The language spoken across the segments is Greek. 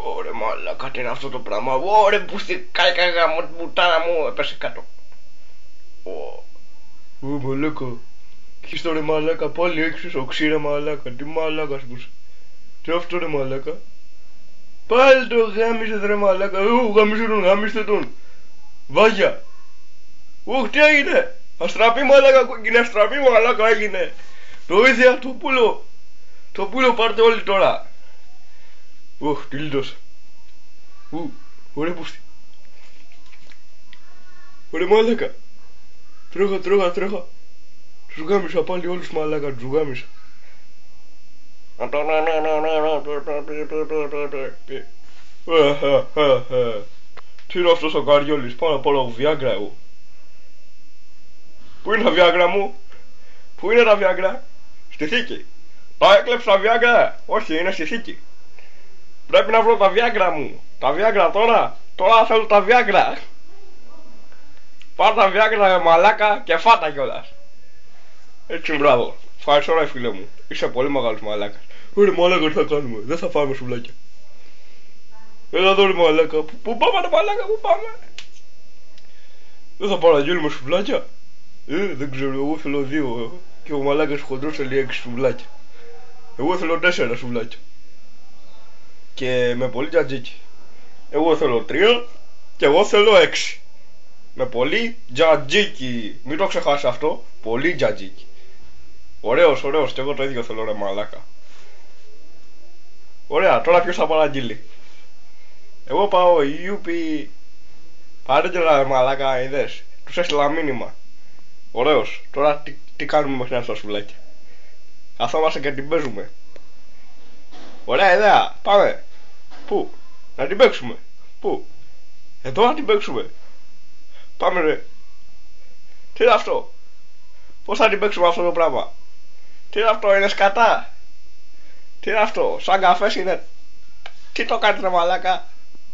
Ωρε μαλάκα, τι είναι αυτό το πράγμα. Ωρε που στη καίκαγα μου την πουτάνα μου, έπεσε κάτω. Ω μαλάκα. Χίστο ρε μαλάκα, πάλι έξω οξύ ρε μαλάκα. Τι μαλάκας που είσαι. Τι αυτό ρε μαλάκα. Πάλι το γάμισες ρε μαλάκα. Γάμισε τον. Βάγια. Τι έγινε. Αστραπή μαλάκα, κόκκινη αστραπή μαλάκα έγινε. Το είδε το πουλο. Το πουλο πάρτε όλοι τώρα. Τι λίτωσα. Ωραία πούστη. Ωραία μαλάκα. Τρέχα. Τους γάμισα πάλι όλους μαλάκα, τους γάμισα. Τι είναι αυτός ο Καριόλης, πάω να πάρω βιάγκρα εγώ. Πού είναι τα βιάγκρα μου? Πού είναι τα βιάγκρα? Στη θήκη. Τα έκλεψα τα βιάγκρα. Όχι, είναι στη θήκη. Πρέπει να βρω τα βιάγκρα μου. Τα βιάγκρα τώρα. Τώρα θέλω τα βιάγκρα. Πάρ' τα βιάγκρα μαλάκα και φάτα κιόλας. Έτσι μπράβο. Ευχαριστώ ρε φίλε μου. Είσαι πολύ μεγάλος μαλάκας. Ωραία μαλάκα, τι θα κάνουμε? Δεν θα φάμε σουβλάκια. Έλα εδώ ρε μαλάκα. Πού πάμε ρε μαλάκα, πού πάμε? Δεν θα παραγγείλουμε σουβλάκια? Δεν ξέρω, εγώ θέλω 2. Και ο μαλάκας χοντρός θέλει 6 σουβλάκια. Εγώ θέλω 4 σουβλάκια. Και με πολύ τζατζίκι. Εγώ θέλω 3 και εγώ θέλω 6. Με πολύ τζατζίκι. Μην το ξεχάσει αυτό. Πολύ τζατζίκι. Ωραίος, και εγώ το ίδιο θέλω ρε μαλάκα. Ωραία, τώρα ποιος θα παραγγείλει? Εγώ πάω, Ιούπι. Παράγγελα ρε μαλάκα, είδες. Τους έστειλα μήνυμα. Ωραίος, τώρα τι κάνουμε μέχρι να στα σουβλάκια? Καθόμαστε και την παίζουμε. Ωραία ιδέα, πάμε. Πού? Να την παίξουμε. Πού? Εδώ να την παίξουμε. Πάμε ρε. Τι είναι αυτό? Πώς θα την παίξουμε αυτό το πράγμα? Τι είναι αυτό, είναι σκατά? Τι είναι αυτό, σαν καφές είναι? Τι το κάνεις ρε μαλάκα?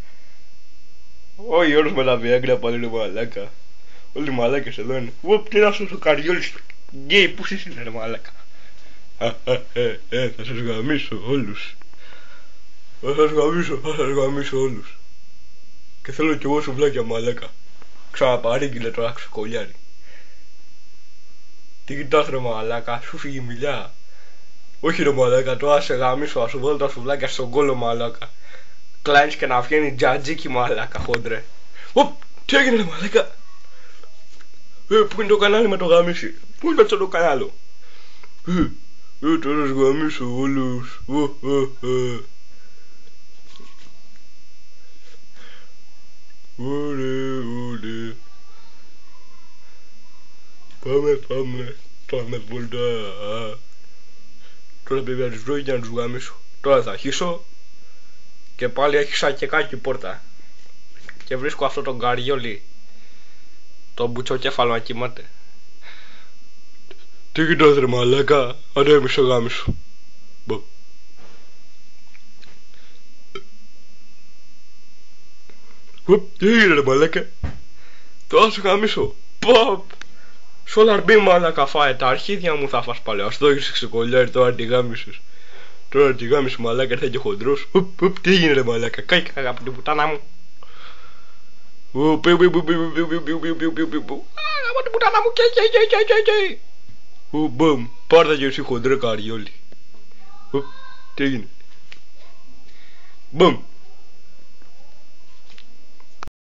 Όχι, όλους με τα βιάγκρα πάλι ρε μαλάκα. Όλοι οι μαλάκες εδώ είναι. Τι είναι αυτός ο Καριόλης? Γκέι, πού είσαι ρε μαλάκα? Θα σας γαμίσω όλους. Θα σας γαμίσω όλους. Και θέλω κι εγώ σουβλάκια μαλάκα. Ξαναπαρήγγειλε τώρα ξεκολλιάρι. Τι κοιτάς ρε μαλάκα, σου φύγει η μιλιά. Όχι ρε μαλάκα, τώρα σε γαμίσω, θα σου βάλω τα σουβλάκια στον κόλο μαλάκα. Κλάινεις και να βγαίνει τζατζίκι μαλάκα χόντρε. Τι έγινε ρε μαλάκα? Πού είναι το κανάλι με το γαμίσι? Πού είναι το κανάλι? Τώρα σας γαμίσω όλους. Ωραία. Πάμε βολτά. Τώρα πρέπει να τους βρω για να τους γαμίσω. Τώρα θα αρχίσω. Και πάλι έχει σακεκάκι πόρτα. Και βρίσκω αυτό τον Καριόλι. Το μπουτσοκέφαλο να κοιμάται. Τι κοιτάς ρε μαλάκα? Ανέμισε γάμισο. Τι έγινε ρε μαλάκα? Τώρα σου γάμισο. Σολαρμπί μαλάκα φάε, τα αρχίδια μου θα φας πάλι. Ας το έχεις ξεκολλιάρει τώρα τη γάμισες. Τώρα τη γάμισες μαλάκα, θα και χοντρός. Τι έγινε ρε μαλάκα? Κάηκα από την πουτάνα μου. Από την πουτάνα μου. Μπαμ, πάρτα και εσύ χοντρέ Καριόλι. Τι έγινε? Μπαμ.